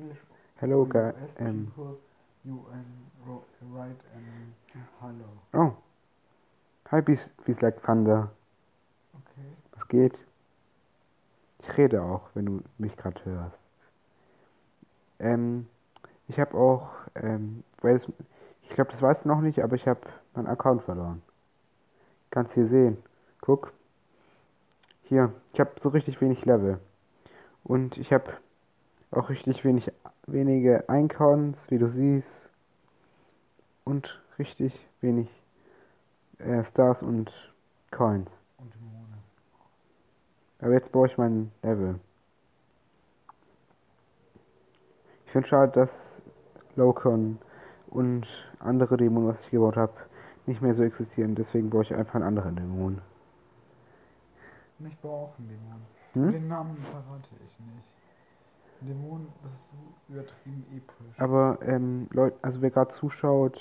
English Hello, or guy. US people, you write hello. Oh, hi, wie's like Panda. Okay. Was geht? Ich rede auch, wenn du mich gerade hörst. Ähm, ich habe auch, ich glaube, das weißt du noch nicht, aber ich habe meinen Account verloren. Kannst hier sehen. Guck, hier, ich habe so richtig wenig Level. Und ich habe auch richtig wenige Icons, wie du siehst. Und richtig wenig Stars und Coins. Und Mone. Aber jetzt brauche ich mein Level. Ich finde schade, dass Locon und andere Dämonen, was ich gebaut habe, nicht mehr so existieren. Deswegen brauche ich einfach einen anderen Dämon. Ich brauche einen Dämon. Hm? Aber den Namen verrate ich nicht. Ein Dämon, das ist so übertrieben episch. Aber, Leute, also wer gerade zuschaut,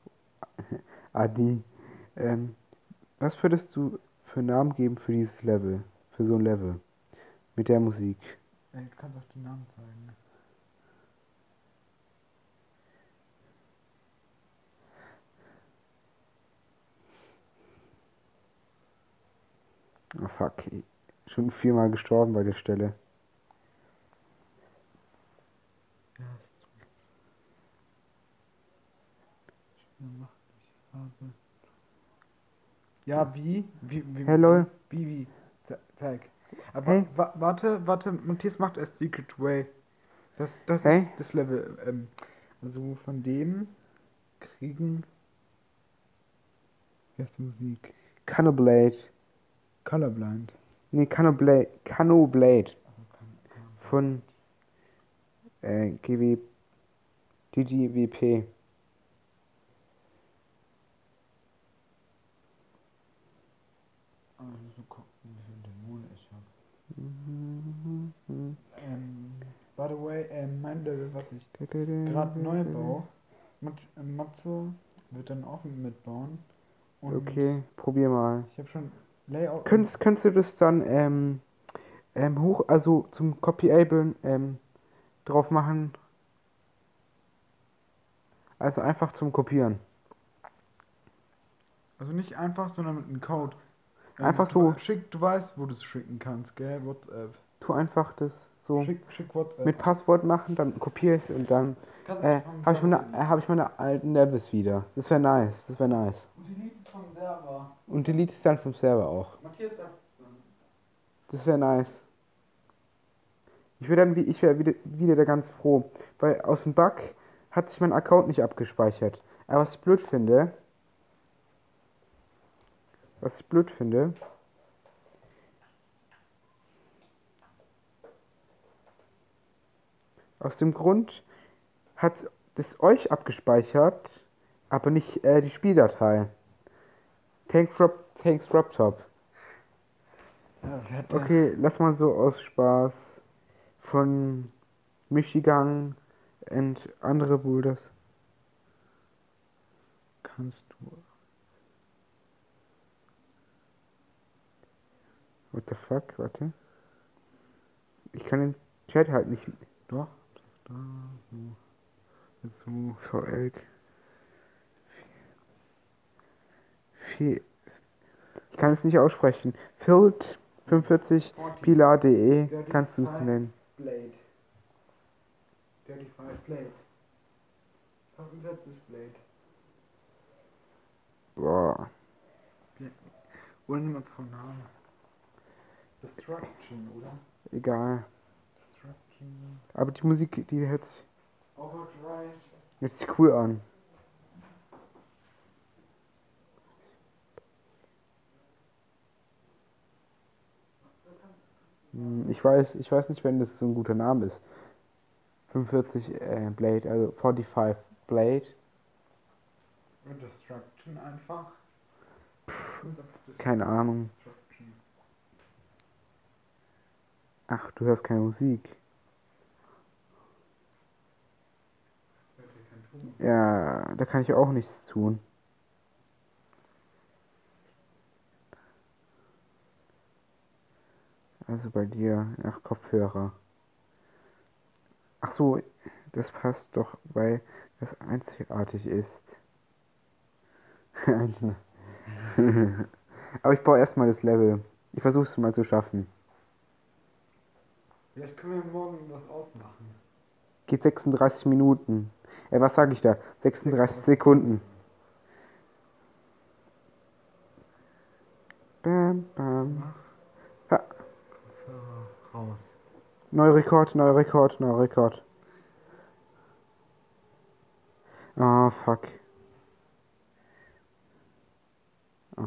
Adi, was würdest du für Namen geben für dieses Level? Für so ein Level? Mit der Musik? Ey, du kannst auch den Namen zeigen. Oh fuck, schon 4-mal gestorben bei der Stelle. Erst. Macht ich habe. Ja, Hey lol, wie? Zeig. Aber hey, warte, Matthias macht erst Secret Way. Das ist hey, das Level. Also von dem kriegen. Wie heißt die Musik? Canoblade. Colorblind. Nee, Canoblade. Also kann Von, GW, DGWP. also so gucken, wie viele Dämonen ich habe. Mhm. By the way, mein Level, was ich gerade neu baue, Matze wird dann auch mitbauen. Und Okay, probier mal. ich habe schon Layout und Könntest du das dann also zum Copyable drauf machen? Also einfach zum Kopieren. also nicht einfach, sondern mit einem Code. Einfach so, Du weißt, wo du es schicken kannst, gell? WhatsApp. tu einfach das so Schick WhatsApp. mit Passwort machen, dann kopiere ich es und dann Kannst du vom habe ich Server hab ich meine alten Levels wieder. Das wäre nice, das wäre nice. Und die Lied ist vom Server. Und delete es dann vom Server auch. Matthias sagt es dann. Das wäre nice. Ich wäre wieder da ganz froh, weil aus dem Bug hat sich mein Account nicht abgespeichert. Aber was ich blöd finde, aus dem Grund hat das euch abgespeichert, aber nicht die Spieldatei. Thanks RobTop. Ja, wer hat der? Okay, lass mal so aus Spaß von Michigan und andere Brüders. Kannst du. What the fuck? Warte. Ich kann den Chat halt nicht. Doch. Da, so. Jetzt so. VL. Viel. Ich kann es nicht aussprechen. Filt 45 pilar.de kannst du es nennen. Blade. 35 Blade. 45 Blade. Boah. Oder niemand von Namen. Destruction, oder? Egal. Destruction. Aber die Musik, die Overdrive. hört sich cool an. Ich weiß nicht, wenn das so ein guter Name ist. 45 Blade, also 45 Blade. Und Destruction einfach. Keine Ahnung. Destruction. Ach, du hörst keine Musik. Hört ihr kein Ton? Ja, da kann ich auch nichts tun. Also bei dir, ach, Kopfhörer. Ach Ach so, das passt doch, weil das einzigartig ist. Einzelne. Aber ich baue erstmal das Level. Ich versuche es mal zu schaffen. Vielleicht können wir morgen was ausmachen. Geht 36 Minuten. Was sage ich da? 36 Sekunden. Bam, bam. Ha. Kopfhörer raus. Neuer Rekord, neuer Rekord, neuer Rekord. Ah, fuck. Ah.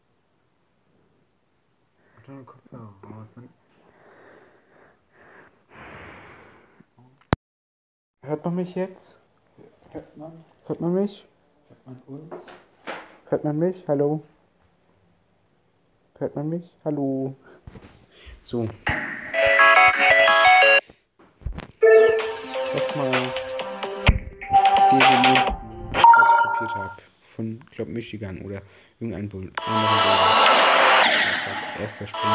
Und dann Kopfhörer raus. Dann Hört man mich jetzt? hört man Hört man mich? uns. Hört man mich? Hallo? Hört man mich? Hallo? So. Erstmal diese Minuten, was ich kopiert habe. Von, ich glaube, Michigan oder irgendein anderen Bilder. Erster Sprung.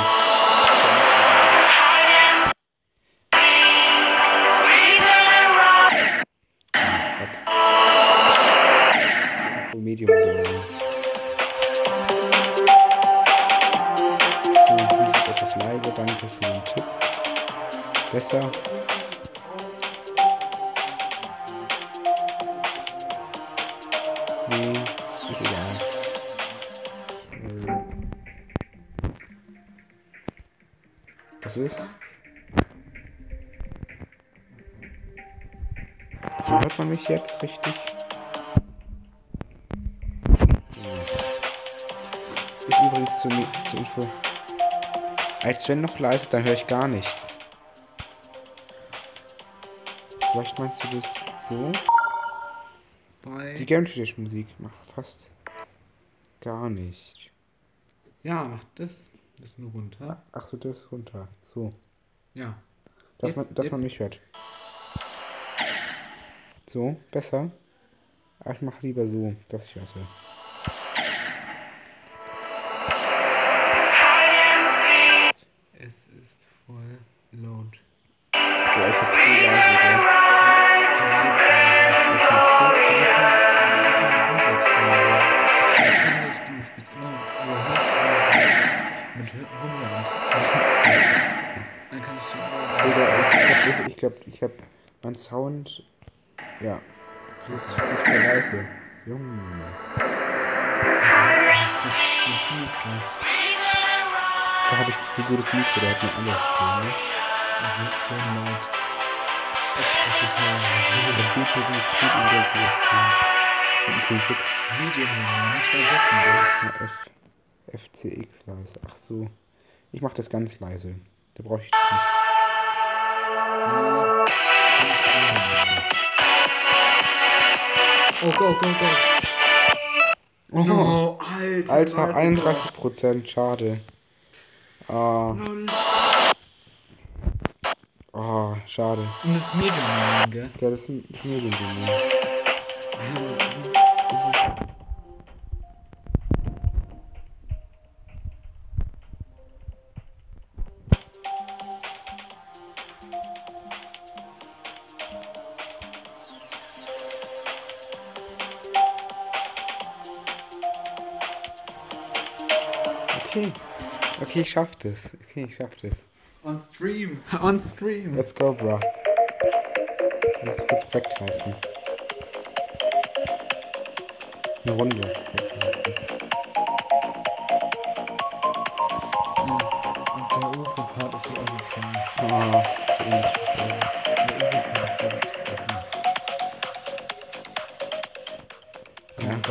Full Medium. Musik etwas leiser, danke für den Tipp. Besser. Nee, ist egal. Was ist? So, hört man mich jetzt richtig? Ist übrigens zur Info. Als wenn noch leise, dann höre ich gar nichts. Vielleicht meinst du das so? Die Game Tradition Musik macht fast gar nicht. Ja, mach das. Das nur runter. Ach so, das ist runter. So. Ja. Dass man mich hört. So, besser. Aber ich mache lieber so, dass ich was höre. Es ist voll laut. Ja, ich hab so leise, Dann kann ich glaube, ich hab mein Sound. Ja. Das ist voll leise. Junge. Da habe ich so gutes Mikro, da hat mir alles viel, ne? Also voll laut. Extra total. Das sieht halt nicht gut und das ist ein coolen Tipp. Medium nicht vergessen, Ja, FCX leise. Ach so. Ich mach das ganz leise. Da brauche ich das nicht. Oh, go. Oh, No, Alter, 31%, schade. Oh, schade. Und das Medium, gell? Ja, das ist nur den Ding. Okay, ich schaff das. On stream. Let's go, bro. Ich muss kurz Projekt heißen. Eine Runde. Und der UFO-Part ist so asozial. So ähnlich. Der UFO-Part ist so betroffen. Ja. Go.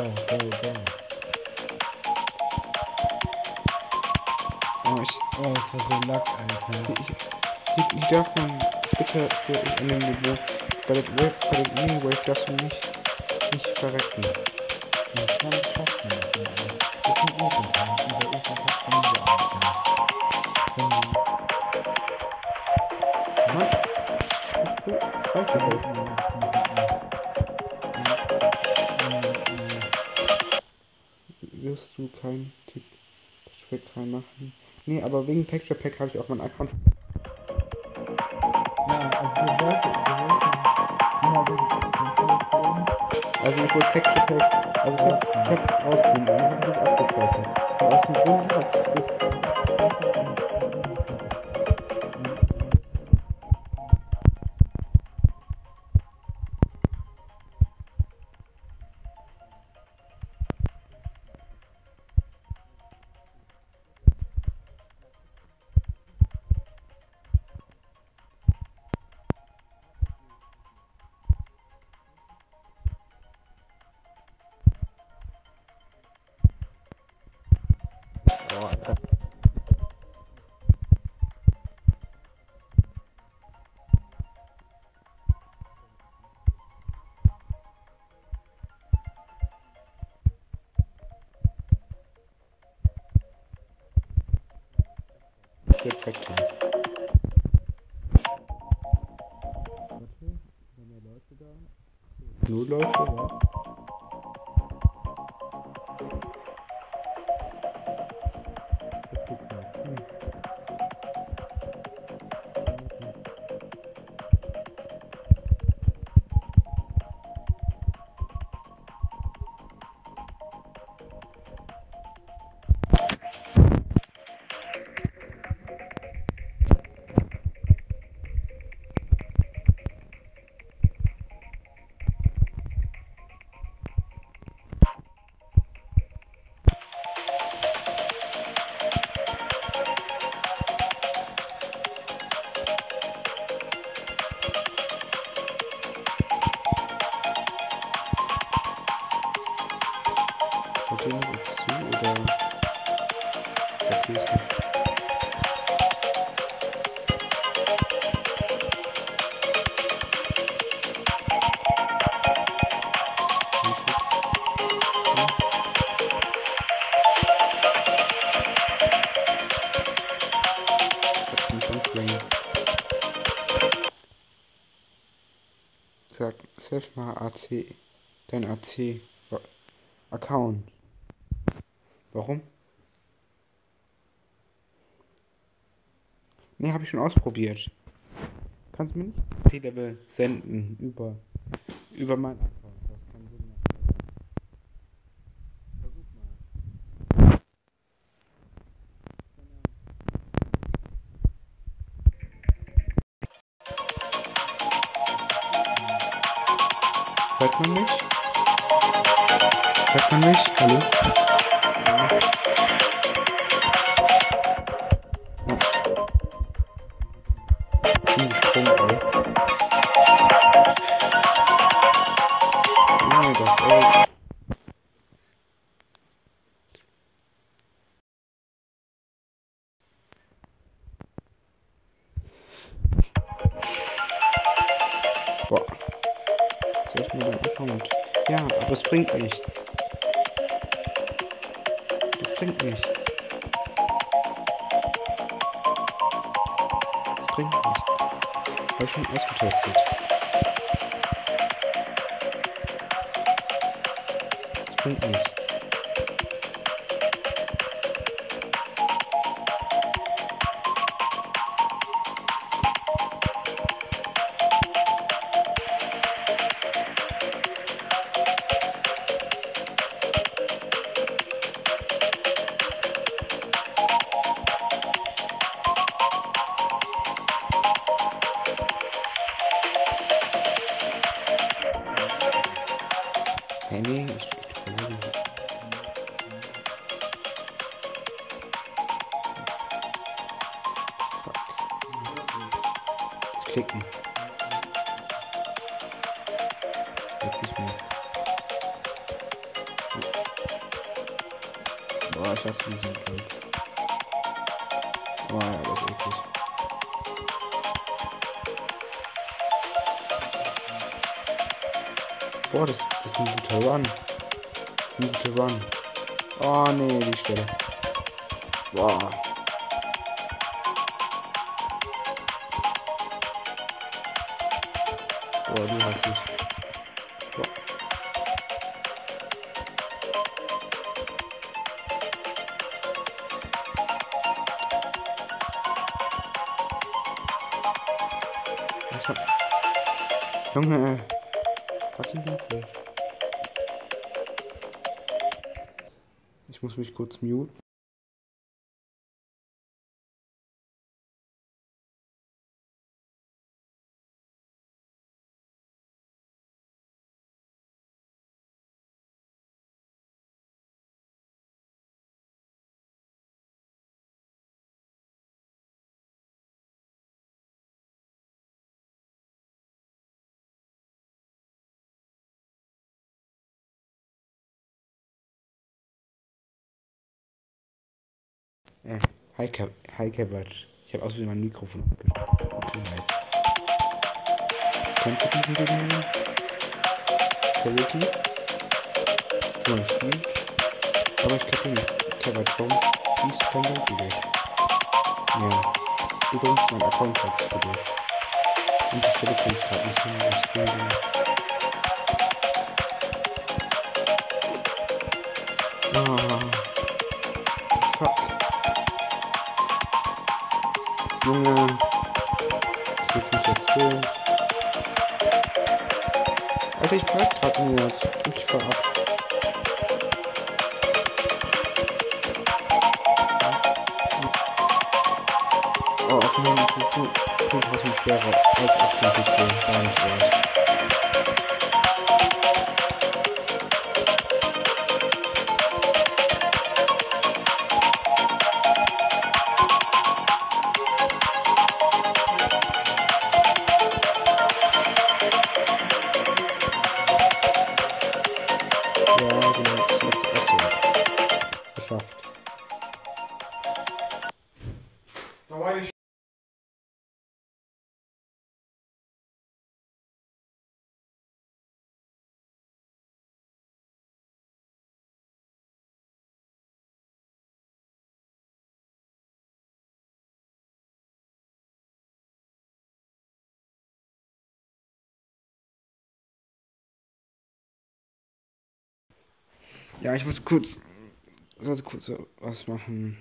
Oh, es war so lack, Alter. Hier darf man, bitte so in dem Niveau, bei der Mini-Wave darfst du nicht verrecken. Und schon schafft man das denn alles. Das ist ein UFO-Part und der UFO-Part kommen wir auch nicht. Mann, wirst du kein Texture Pack reinmachen? Nee, aber wegen Texture Pack habe ich auch meinen Account. Ja, also wir wollten Telefon Also ich wurde Textgepackt, also ich hab rausgefunden, ich hab das abgespeichert. Und aus dem Grund hat sich das. Oh, Alter. Das wird perfekt. Null Leute, ja. Das geht klar. Hat jemand jetzt zu oder verstehst du? Sag, surf mal AC. Dein AC. Account. Warum? Ne, habe ich schon ausprobiert. Kannst du mir nicht C-Level senden über meinen Account. Das kann Sinn machen. Versuch mal. Hört man mich? Hört man mich? Hallo? Sprung, ey. Junge, das, ey. Boah. Surf mal dein Account. Ja, aber es bringt nichts. Das bringt nichts. Das bringt nichts. Habe ich schon ausgetestet. Das bringt nichts. Hey, nee, ich verliere nicht. Fuck. Das Klicken. Jetzt nicht mehr. Boah, ich hasse diesen Klick. Boah, ja, das ist eklig. Boah, das ist ein guter Run. Das ist ein guter Run. Oh, nee, die Stelle. Boah. Boah, die hasse ich. Boah. Junge, fucking Hilfe. Ich muss mich kurz muten. Hi, hi Kevin. Ich habe außerdem mein Mikrofon abgeschaltet. Kennst du diesen Video? Karaoke? Zum Beispiel. Aber ich kenne nicht. Kevin, warum liest du kein Video? Ja. Übrigens, mein Account hat sich gelöscht. Und die Stelle komme ich gerade nicht hin. Ich bin fuck. Junge. Ich will nicht erzählen. Alter, ich fall gerade nur jetzt. Ich fahr ab. Oh, auf dem Handy ist es so 10.000 schwerer als auf dem PC. Gar nicht wahr. Ja, genau. Jetzt geschafft. Ja, ich muss kurz was machen.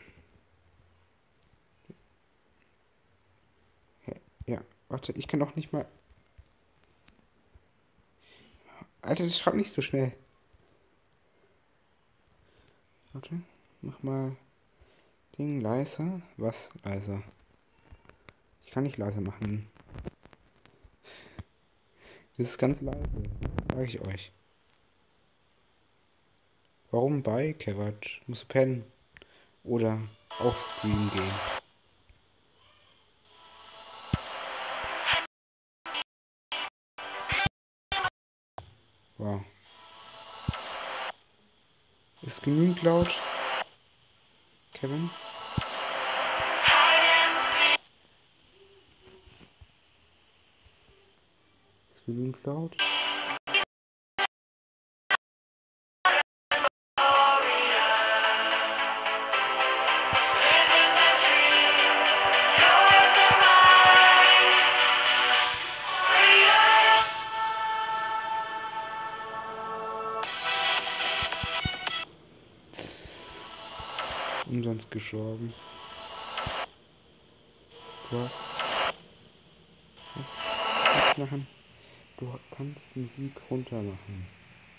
Ja, warte, ich kann doch nicht mal. Alter, das schreibt nicht so schnell. Warte, mach mal Ding leiser. Was? Leiser. Ich kann nicht leiser machen. Das ist ganz leise. Sag ich euch. Warum bei Kevat? Muss pennen. Oder auf Stream gehen. Wow. Ist genügend laut? Kevin? Ist genügend laut? Umsonst gestorben. Du hast was machen. Du kannst Musik runter machen.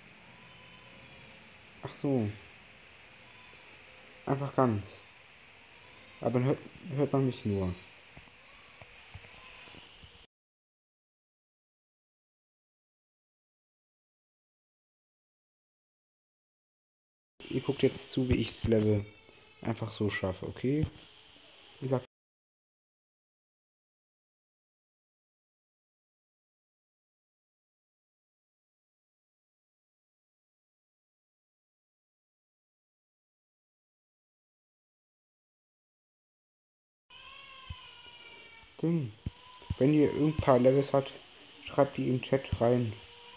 Ach so. Einfach ganz. Aber dann hört man mich nur. Ihr guckt jetzt zu, wie ich das Level einfach so schaffe, okay? Ihr sagt Ding. Wenn ihr ein paar Levels habt, schreibt die im Chat rein.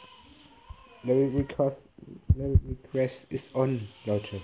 Level Request ist on, Leute.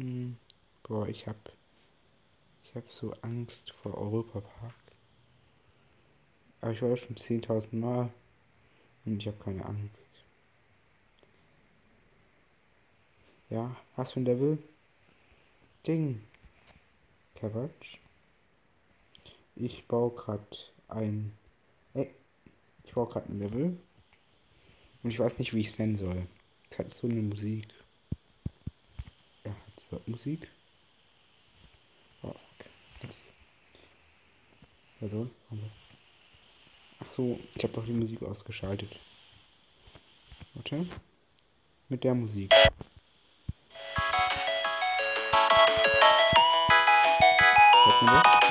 Boah, ich hab so Angst vor Europapark. Aber ich war schon 10.000 Mal und ich habe keine Angst. Ja, hast du ein Level? Ding. Quatsch. Ich baue gerade ein. Ich baue gerade ein Level. Und ich weiß nicht, wie ich es nennen soll. Es hat so eine Musik. Ja, es wird Musik. Oh, fuck. Jetzt. Hallo? Ach so, ich habe doch die Musik ausgeschaltet. Warte. Mit der Musik. Hört man das?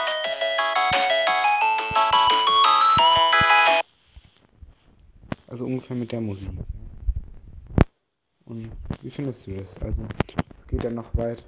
Also ungefähr mit der Musik. Und wie findest du das? Also, es geht dann noch weiter.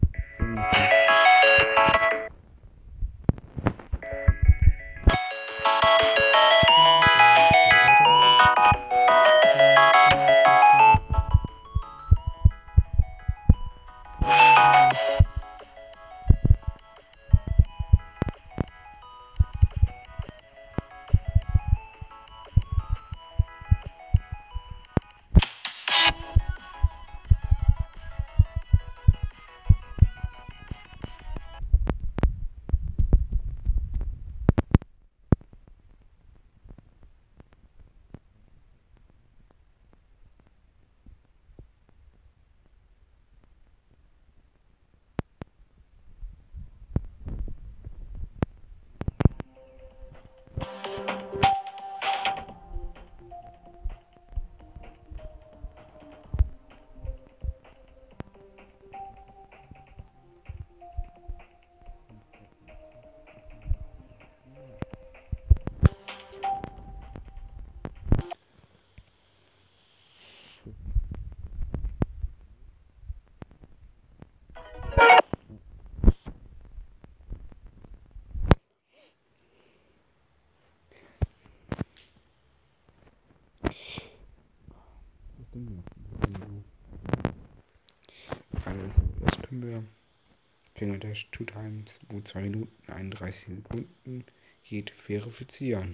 Das können wir Fingerdash 2 times, wo 2 Minuten 31 Sekunden geht, verifizieren.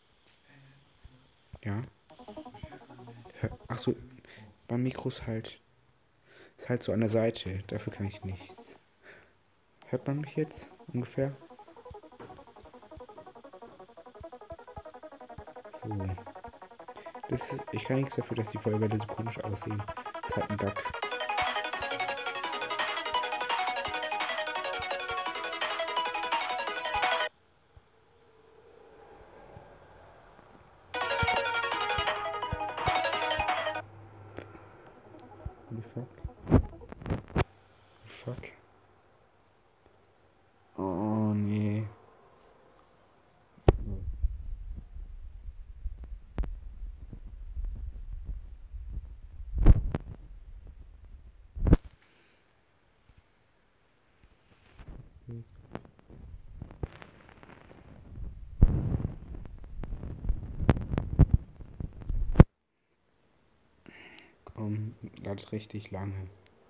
Ja. Achso, beim Mikro ist halt so an der Seite. Dafür kann ich nichts. Hört man mich jetzt ungefähr? So. Ich kann nichts dafür, dass die Feuerwehr so komisch aussehen. Das ist halt ein Bug. Holy fuck. Fuck. Oh nee. Komm, ladet richtig lange.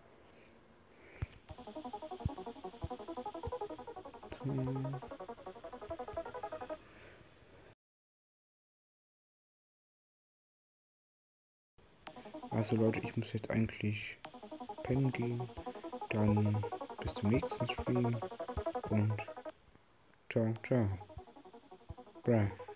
Also Leute, ich muss jetzt eigentlich pennen gehen. Dann bis zum nächsten Stream und ciao, ciao. Bye.